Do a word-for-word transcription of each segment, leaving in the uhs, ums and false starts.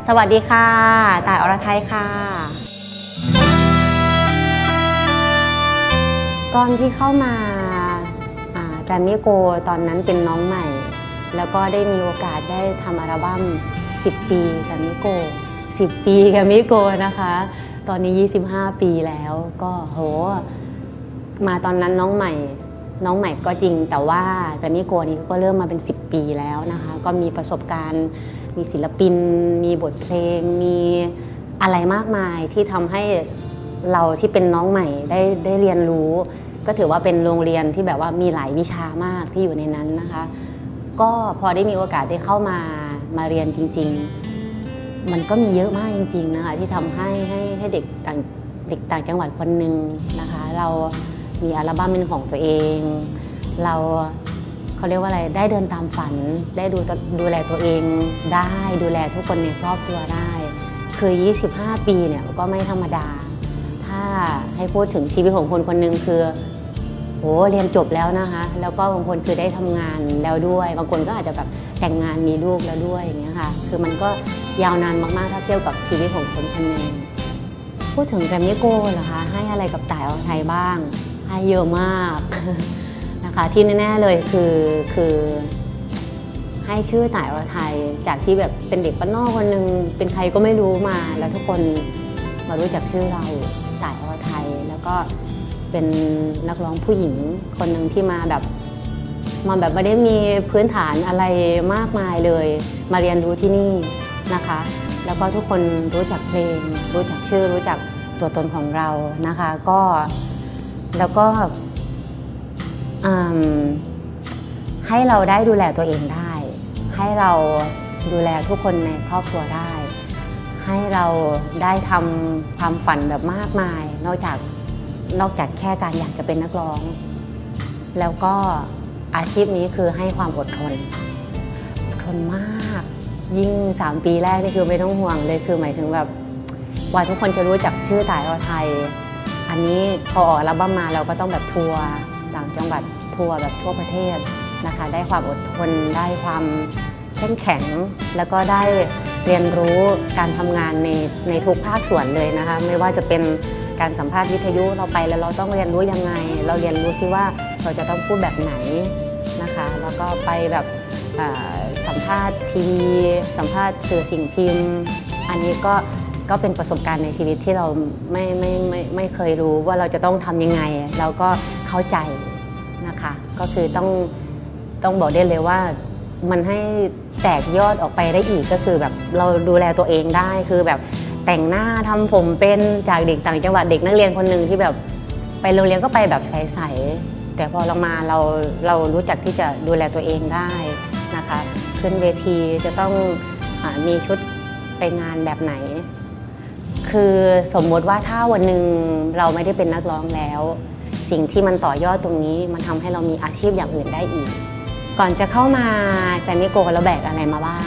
สวัสดีค่ะต่ายอรไทยค่ะตอนที่เข้ามาแกรมมี่โกตอนนั้นเป็นน้องใหม่แล้วก็ได้มีโอกาสได้ทำอัลบั้มสิบปีแกรมมี่โกสิบปีแกรมมี่โกนะคะตอนนี้ยี่สิบห้าปีแล้วก็โหมาตอนนั้นน้องใหม่น้องใหม่ก็จริงแต่ว่าแกรมมี่โกนี้ก็เริ่มมาเป็นสิบปีแล้วนะคะก็มีประสบการณ์มีศิลปินมีบทเพลงมีอะไรมากมายที่ทำให้เราที่เป็นน้องใหม่ได้ได้เรียนรู้ก็ถือว่าเป็นโรงเรียนที่แบบว่ามีหลายวิชามากที่อยู่ในนั้นนะคะก็พอได้มีโอกาสได้เข้ามามาเรียนจริงๆมันก็มีเยอะมากจริงๆนะคะที่ทำให้ให้ให้เด็กต่างเด็กต่างจังหวัดคนหนึ่งนะคะเรามีอัลบั้มเป็นของตัวเองเราเขาเรียกว่าอะไรได้เดินตามฝันได้ดูดูแลตัวเองได้ดูแลทุกคนในครอบครัวได้คือยี่สิบห้าปีเนี่ยก็ไม่ธรรมดาถ้าให้พูดถึงชีวิตของคนคนหนึ่งคือโหเรียนจบแล้วนะคะแล้วก็บางคนคือได้ทำงานแล้วด้วยบางคนก็อาจจะแบบแต่งงานมีลูกแล้วด้วยอย่างเงี้ยค่ะคือมันก็ยาวนานมากๆถ้าเทียบกับชีวิตของคนคนหนึ่งพูดถึงแกรมมี่โกเหรอคะให้อะไรกับต่ายอรไทยบ้างให้เยอะมากนะคะที่แน่ๆเลยคือคือให้ชื่อต่ายอรไทยจากที่แบบเป็นเด็กบ้านนอกคนหนึ่งเป็นใครก็ไม่รู้มาแล้วทุกคนมารู้จักชื่อเราต่ายอรไทยแล้วก็เป็นนักร้องผู้หญิงคนหนึ่งที่มาแบบมาแบบไม่ได้มีพื้นฐานอะไรมากมายเลยมาเรียนรู้ที่นี่นะคะแล้วก็ทุกคนรู้จักเพลงรู้จักชื่อรู้จักตัวตนของเรานะคะก็แล้วก็ให้เราได้ดูแลตัวเองได้ให้เราดูแลทุกคนในครอบครัวได้ให้เราได้ทำความฝันแบบมากมายนอกจากนอกจากแค่การอยากจะเป็นนักร้องแล้วก็อาชีพนี้คือให้ความอดทนอดทนมากยิ่งสามปีแรกนี่คือไม่ต้องห่วงเลยคือหมายถึงแบบว่าทุกคนจะรู้จักชื่อต่ายอรไทยอันนี้พอออกอัลบั้มมาเราก็ต้องแบบทัวร์ต่างจังหวัดทัวร์แบบทั่วประเทศนะคะได้ความอดทนได้ความเข้มแข็งแล้วก็ได้เรียนรู้การทำงานในในทุกภาคส่วนเลยนะคะไม่ว่าจะเป็นการสัมภาษณ์วิทยุเราไปแล้วเราต้องเรียนรู้ยังไงเราเรียนรู้ที่ว่าเราจะต้องพูดแบบไหนนะคะแล้วก็ไปแบบสัมภาษณ์ทีวีสัมภาษณ์สื่อสิ่งพิมพ์อันนี้ก็ก็เป็นประสบการณ์ในชีวิตที่เราไม่ไม่ไม่ไม่เคยรู้ว่าเราจะต้องทำยังไงเราก็เข้าใจนะคะก็คือต้องต้องบอกได้เลยว่ามันให้แตกยอดออกไปได้อีกก็คือแบบเราดูแลตัวเองได้คือแบบแต่งหน้าทำผมเป็นจากเด็กต่างจังหวัดเด็กนักเรียนคนหนึ่งที่แบบไปโรงเรียนก็ไปแบบใสๆแต่พอเรามาเราเรารู้จักที่จะดูแลตัวเองได้นะคะขึ้นเวทีจะต้องมีชุดไปงานแบบไหนคือสมมติว่าถ้าวันหนึ่งเราไม่ได้เป็นนักร้องแล้วสิ่งที่มันต่อยอดตรงนี้มันทำให้เรามีอาชีพอย่างอื่นได้อีกก่อนจะเข้ามาแกรมมี่โกเราแบกอะไรมาบ้าง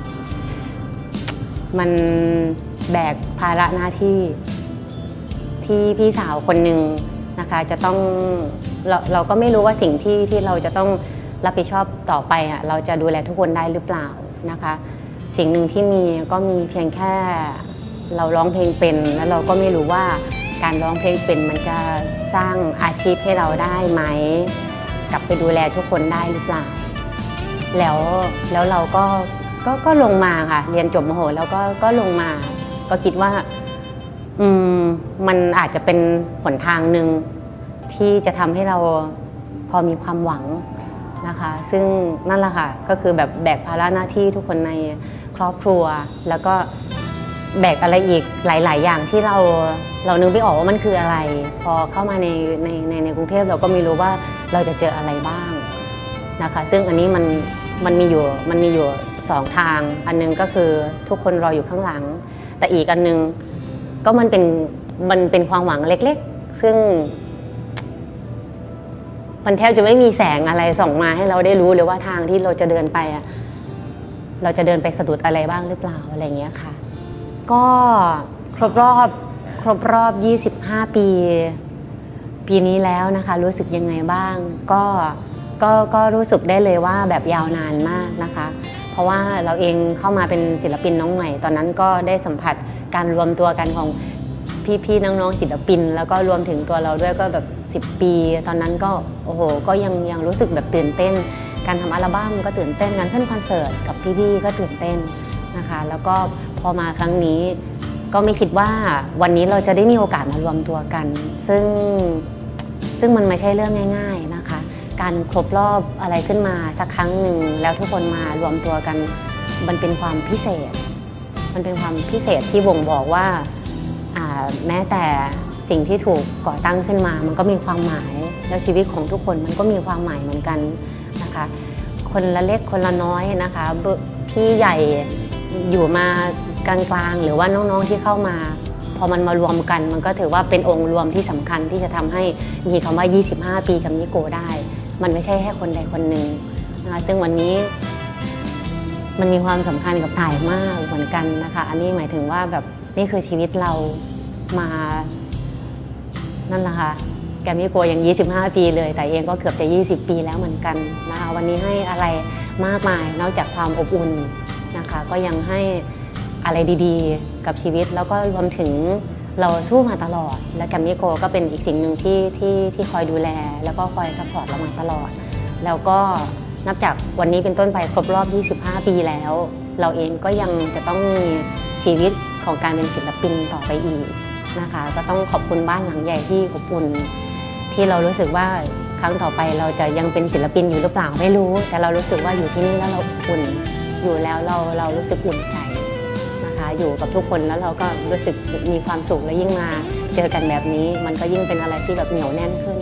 มันแบกภาระหน้าที่ที่พี่สาวคนหนึ่งนะคะจะต้องเราเราก็ไม่รู้ว่าสิ่งที่ที่เราจะต้องรับผิดชอบต่อไปอ่ะเราจะดูแลทุกคนได้หรือเปล่านะคะสิ่งหนึ่งที่มีก็มีเพียงแค่เราร้องเพลงเป็นแล้วเราก็ไม่รู้ว่าการร้องเพลงเป็นมันจะสร้างอาชีพให้เราได้ไหมกลับไปดูแลทุกคนได้หรือเปล่าแล้วแล้วเราก็ก็ก็ลงมาค่ะเรียนจบมโหแล้วก็ก็ลงมาก็คิดว่าอืมมันอาจจะเป็นหนทางหนึ่งที่จะทำให้เราพอมีความหวังนะคะซึ่งนั่นแหละค่ะก็คือแบบแบกภาระหน้าที่ทุกคนในครอบครัวแล้วก็แบกอะไรอีกหลายๆอย่างที่เราเรานึกไม่ออกว่ามันคืออะไรพอเข้ามาในในในในกรุงเทพเราก็ไม่รู้ว่าเราจะเจออะไรบ้างนะคะซึ่งอันนี้มันมันมีอยู่มันมีอยู่สองทางอันนึงก็คือทุกคนรออยู่ข้างหลังแต่อีกอันนึงก็มันเป็นมันเป็นความหวังเล็กๆซึ่งมันแทบจะไม่มีแสงอะไรส่องมาให้เราได้รู้เลยว่าทางที่เราจะเดินไปอ่ะเราจะเดินไปสะดุดอะไรบ้างหรือเปล่าอะไรอย่างเงี้ยค่ะก็ครบรอบครบรอบยี่สิบห้าปีปีนี้แล้วนะคะรู้สึกยังไงบ้างก็ก็ก็รู้สึกได้เลยว่าแบบยาวนานมากนะคะเพราะว่าเราเองเข้ามาเป็นศิลปินน้องใหม่ตอนนั้นก็ได้สัมผัสการรวมตัวกันของพี่ๆน้องๆศิลปินแล้วก็รวมถึงตัวเราด้วยก็แบบสิบปีตอนนั้นก็โอ้โหก็ยังยังรู้สึกแบบตื่นเต้นการทำอัลบั้มก็ตื่นเต้นการขึ้นคอนเสิร์ตกับพี่ๆก็ตื่นเต้นนะคะแล้วก็พอมาครั้งนี้ก็ไม่คิดว่าวันนี้เราจะได้มีโอกาสมารวมตัวกันซึ่งซึ่งมันไม่ใช่เรื่องง่ายๆนะคะการครบรอบอะไรขึ้นมาสักครั้งหนึ่งแล้วทุกคนมารวมตัวกันมันเป็นความพิเศษมันเป็นความพิเศษที่บ่งบอกว่าแม้แต่สิ่งที่ถูกก่อตั้งขึ้นมามันก็มีความหมายแล้วชีวิตของทุกคนมันก็มีความหมายเหมือนกันนะคะคนละเล็กคนละน้อยนะคะพี่ใหญ่อยู่มากลางๆหรือว่าน้องๆที่เข้ามาพอมันมารวมกันมันก็ถือว่าเป็นองค์รวมที่สำคัญที่จะทำให้มีคำว่ายี่สิบห้าปีกับนิโกได้มันไม่ใช่แค่คนใดคนหนึ่งนะคะซึ่งวันนี้มันมีความสำคัญกับต่ายมากเหมือนกันนะคะอันนี้หมายถึงว่าแบบนี่คือชีวิตเรามานั่นแหละค่ะแกมมี่โกยังยี่สิบห้าปีเลยแต่เองก็เกือบจะยี่สิบปีแล้วเหมือนกันนะคะวันนี้ให้อะไรมากมายนอกจากความอบอุ่นนะคะก็ยังให้อะไรดีๆกับชีวิตแล้วก็รวมถึงเราสู้มาตลอดและแกมมี่โกก็เป็นอีกสิ่งหนึ่งที่ที่ที่คอยดูแลแล้วก็คอยซัพพอร์ตเรามาตลอดแล้วก็นับจากวันนี้เป็นต้นไปครบรอบยี่สิบห้าปีแล้วเราเองก็ยังจะต้องมีชีวิตของการเป็นศิลปินต่อไปอีกนะคะก็ต้องขอบคุณบ้านหลังใหญ่ที่อบอุ่นที่เรารู้สึกว่าครั้งต่อไปเราจะยังเป็นศิลปินอยู่หรือเปล่าไม่รู้แต่เรารู้สึกว่าอยู่ที่นี่แล้วเราอุ่นอยู่แล้วเราเรารู้สึกอุ่นใจนะคะอยู่กับทุกคนแล้วเราก็รู้สึกมีความสุขและยิ่งมาเจอกันแบบนี้มันก็ยิ่งเป็นอะไรที่แบบเหนียวแน่นขึ้น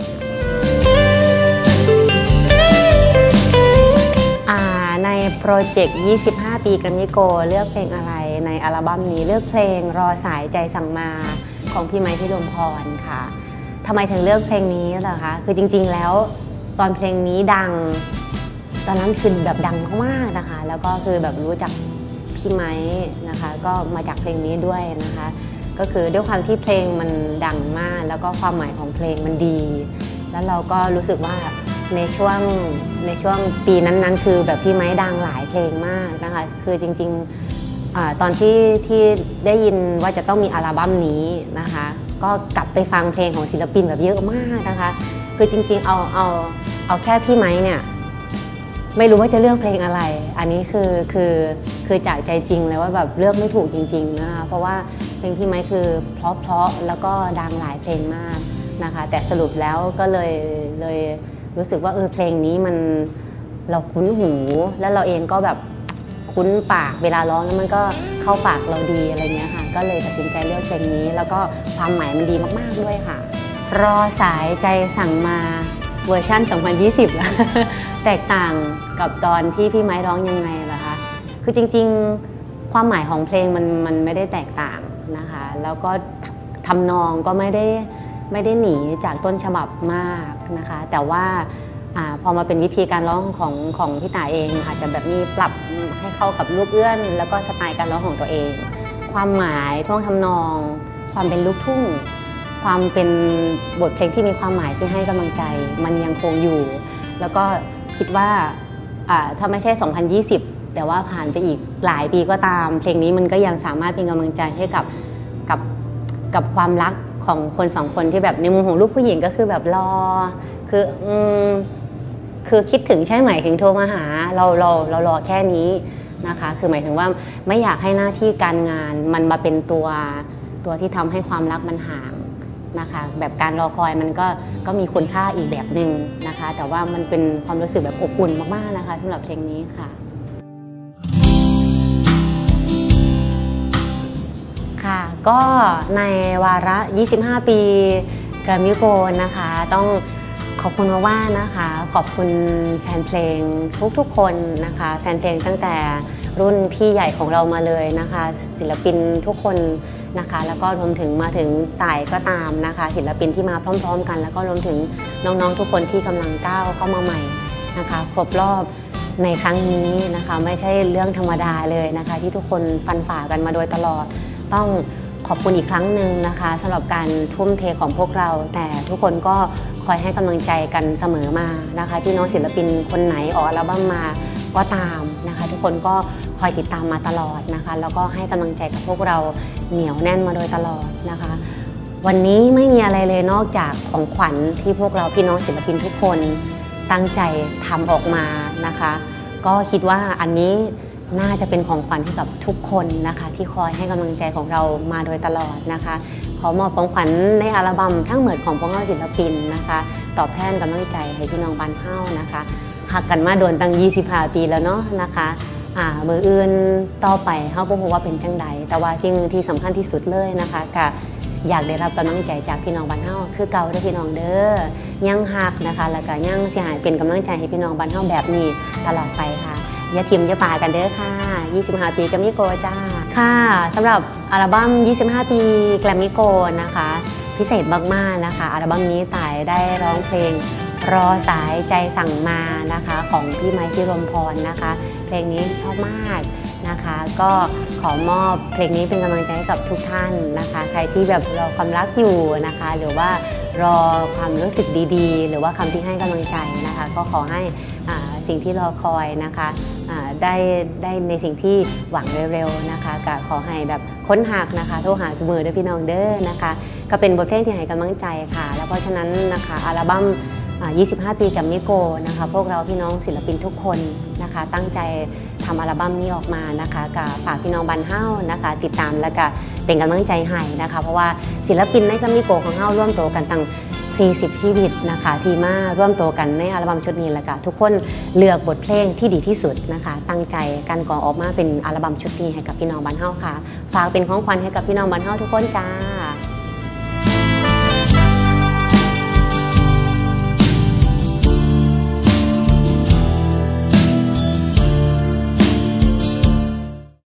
ในโปรเจกต์ยี่สิบห้าปีแกรมมี่โกเลือกเพลงอะไรในอัลบั้มนี้เลือกเพลงรอสายใจสั่งมาของพี่ไมค์ พิรมพรค่ะทำไมถึงเลือกเพลงนี้เหรอคะคือจริงๆแล้วตอนเพลงนี้ดังตอนนั้นคือแบบดังมากๆนะคะแล้วก็คือแบบรู้จักพี่ไมค์นะคะก็มาจากเพลงนี้ด้วยนะคะก็คือด้วยความที่เพลงมันดังมากแล้วก็ความหมายของเพลงมันดีแล้วเราก็รู้สึกว่าในช่วงในช่วงปีนั้นๆคือแบบพี่ไม้ดังหลายเพลงมากนะคะคือจริงๆ อ, ตอนที่ที่ได้ยินว่าจะต้องมีอัลบั้มนี้นะคะก็กลับไปฟังเพลงของศิลปินแบบเยอะมากนะคะคือจริงๆเอาเอาเอาแค่พี่ไม้เนี่ยไม่รู้ว่าจะเลือกเพลงอะไรอันนี้คือคือคือจากใจจริงเลยว่าแบบเลือกไม่ถูกจริงๆนะคะเพราะว่าเพลงพี่ไม้คือเพราะๆแล้วก็ดังหลายเพลงมากนะคะแต่สรุปแล้วก็เลยเลยรู้สึกว่าเออเพลงนี้มันเราคุ้นหูแล้วเราเองก็แบบคุ้นปากเวลาร้องแล้วมันก็เข้าปากเราดีอะไรเงี้ยค่ะก็เลยตัดสินใจเลือกเพลงนี้แล้วก็ความหมายมันดีมากๆด้วยค่ะรอสายใจสั่งมาเวอร์ชันสองพันยี่สิบแล้ว แตกต่างกับตอนที่พี่ไม้ร้องยังไงล่ะคะคือจริงๆความหมายของเพลงมันมันไม่ได้แตกต่างนะคะแล้วก็ทำนองก็ไม่ได้ไม่ได้หนีจากต้นฉบับมากนะคะแต่ว่าอพอมาเป็นวิธีการร้องของของพี่ต่ายเองอาจจะแบบมีปรับให้เข้ากับลูกเอื้อนแล้วก็สไตล์การร้องของตัวเองความหมายท่วงทำนองความเป็นลูกทุ่งความเป็นบทเพลงที่มีความหมายที่ให้กำลังใจมันยังคงอยู่แล้วก็คิดว่าถ้าไม่ใช่สองพันยี่สิบแต่ว่าผ่านไปอีกหลายปีก็ตามเพลงนี้มันก็ยังสามารถเป็นกำลังใจให้กับกับกับความรักของคนสองคนที่แบบในมุมของลูกผู้หญิงก็คือแบบรอคืออืมคือคิดถึงใช่ไหมถึงโทรมาหาเราเราเรารอแค่นี้นะคะคือหมายถึงว่าไม่อยากให้หน้าที่การงานมันมาเป็นตัวตัวที่ทำให้ความรักมันห่างนะคะแบบการรอคอยมันก็ก็มีคุณค่าอีกแบบหนึ่งนะคะแต่ว่ามันเป็นความรู้สึกแบบอบอุ่นมากๆนะคะสำหรับเพลงนี้ค่ะค่ะก็ในวาระยี่สิบห้าปีแกรมมี่โกลด์นะคะต้องขอบคุณมากๆนะคะขอบคุณแฟนเพลงทุกๆคนนะคะแฟนเพลงตั้งแต่รุ่นพี่ใหญ่ของเรามาเลยนะคะศิลปินทุกคนนะคะแล้วก็รวมถึงมาถึงต่ายก็ตามนะคะศิลปินที่มาพร้อมๆกันแล้วก็รวมถึงน้องๆทุกคนที่กำลังก้าวเข้ามาใหม่นะคะครบรอบในครั้งนี้นะคะไม่ใช่เรื่องธรรมดาเลยนะคะที่ทุกคนฟันฝ่ากันมาโดยตลอดต้องขอบคุณอีกครั้งหนึ่งนะคะสำหรับการทุ่มเทของพวกเราแต่ทุกคนก็คอยให้กำลังใจกันเสมอมานะคะที่น้องศิลปินคนไหนออกอัลบั้มมาก็ตามนะคะทุกคนก็คอยติดตามมาตลอดนะคะแล้วก็ให้กำลังใจกับพวกเราเหนียวแน่นมาโดยตลอดนะคะวันนี้ไม่มีอะไรเลยนอกจากของขวัญที่พวกเราพี่น้องศิลปินทุกคนตั้งใจทำออกมานะคะก็คิดว่าอันนี้น่าจะเป็นของขวัญให้กับทุกคนนะคะที่คอยให้กำลังใจของเรามาโดยตลอดนะคะขอมอบของขวัญในอัลบั้มทั้งหมดของพวกเราศิลปินนะคะตอบแทนกำลังใจให้พี่น้องบ้านเฮานะคะหักกันมาโดนตั้งยี่สิบห้าปีแล้วเนาะนะคะอ่ามืออื่นต่อไปเฮาบ่ฮู้ว่าเป็นจังใดแต่ว่าสิ่งหนึ่งที่สำคัญที่สุดเลยนะคะก็อยากได้รับกำลังใจจากพี่น้องบ้านเฮาคือเก่าเด้อพี่น้องเด้อยังหักนะคะแล้วก็ยังสิหายเป็นกำลังใจให้พี่น้องบ้านเฮาแบบนี้ตลอดไปค่ะอย่าทิมอย่าปากันเด้อค่ะยี่สิบห้าปีแกรมมี่โกจ้าค่ะสำหรับอัลบั้มยี่สิบห้าปีแกรมมี่โกนะคะพิเศษมากๆนะคะอัลบั้มนี้ต่ายได้ร้องเพลงรอสายใจสั่งมานะคะของพี่ไมค์พิรมพรนะคะเพลงนี้ชอบมากนะคะก็ขอมอบเพลงนี้เป็นกำลังใจให้กับทุกท่านนะคะใครที่แบบรอความรักอยู่นะคะหรือว่ารอความรู้สึกดีๆหรือว่าคำที่ให้กำลังใจนะคะก็ขอให้สิ่งที่รอคอยนะคะได้ได้ในสิ่งที่หวังเร็วๆนะคะก็ขอให้แบบค้นหักนะคะโทรหาเสมอด้วยพี่น้องเด้อนะคะก็เป็นบทเพลงที่ให้กำลังใจค่ะแล้วเพราะฉะนั้นนะคะอัลบั้มยี่สิบห้าปีกับมิโกนะคะพวกเราพี่น้องศิลปินทุกคนนะคะตั้งใจทำอัลบั้มนี้ออกมานะคะกับฝากพี่น้องบ้านเฮานะคะติดตามแล้วก็เป็นกำลังใจให้นะคะเพราะว่าศิลปินในกัมมิโกของเฮาร่วมโตกันตั้งสี่สิบชีวิตนะคะที่มาร่วมโตกันในอัลบั้มชุดนี้แล้วก็ทุกคนเลือกบทเพลงที่ดีที่สุดนะคะตั้งใจกันก่อออกมาเป็นอัลบั้มชุดนี้ให้กับพี่น้องบ้านเฮาค่ะฝากเป็นของขวัญให้กับพี่น้องบ้านเฮาทุกคนจ้า